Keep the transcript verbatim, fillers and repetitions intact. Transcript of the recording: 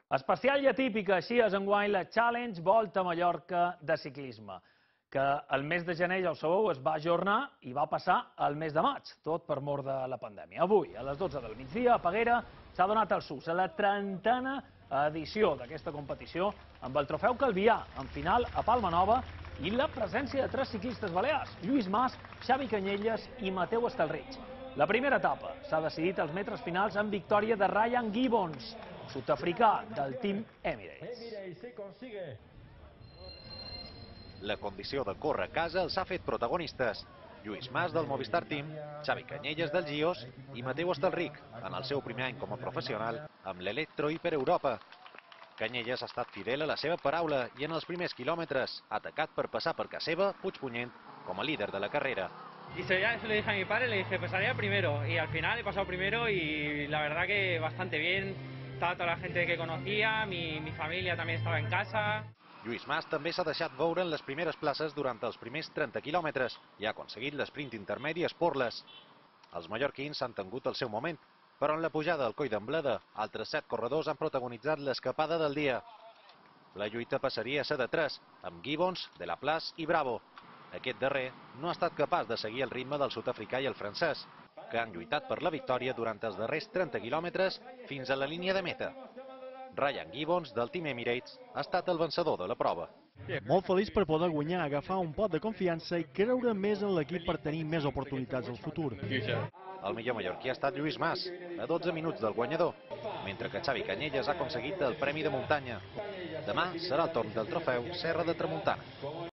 Especial i atípica, així és enguany la Challenge Volta a Mallorca de ciclisme, que el mes de gener, ja ho sabeu, es va ajornar i va passar al mes de maig, tot per mor de la pandèmia. Avui, a les dotze del migdia, a Peguera, s'ha donat el sus a la trentena edició d'aquesta competició amb el trofeu Calvià, en final a Palma Nova, i la presència de tres ciclistes balears, Lluís Mas, Xavi Canyelles i Mateu Estalrich. La primera etapa s'ha decidit als metres finals amb victòria de Ryan Gibbons, sud-africà del Team Emirates. La condició de córrer a casa els ha fet protagonistes. Lluís Mas del Movistar Team, Xavi Canyelles del Gios i Mateu Estalrich, en el seu primer any com a professional, amb l'Electro i per Europa. Canyelles ha estat fidel a la seva paraula i en els primers quilòmetres ha atacat per passar per casa seva Puigpunyent com a líder de la carrera. Y eso ya se lo dije a mi padre, le dije, pues salía primero. Y al final he pasado primero y la verdad que bastante bien. Estaba toda la gente que conocía, mi, mi familia también estaba en casa. Lluís Mas també s'ha deixat veure en les primeres places durant els primers trenta quilòmetres i ha aconseguit l'esprint intermedi a Esporles. Els mallorquins han tingut el seu moment, però en la pujada al Coll d'Ambleda, altres set corredors han protagonitzat l'escapada del dia. La lluita passaria a ser de tres, amb Gibbons, De La Place i Bravo. Aquest darrer no ha estat capaç de seguir el ritme del sud-africà i el francès, que han lluitat per la victòria durant els darrers trenta quilòmetres fins a la línia de meta. Ryan Gibbons, del Team Emirates, ha estat el vencedor de la prova. Molt feliç per poder guanyar, agafar un pot de confiança i creure més en l'equip per tenir més oportunitats al futur. El millor mallorquí ha estat Lluís Mas, a dotze minuts del guanyador, mentre que Xavi Canyelles ha aconseguit el premi de muntanya. Demà serà el torn del trofeu Serra de Tramuntana.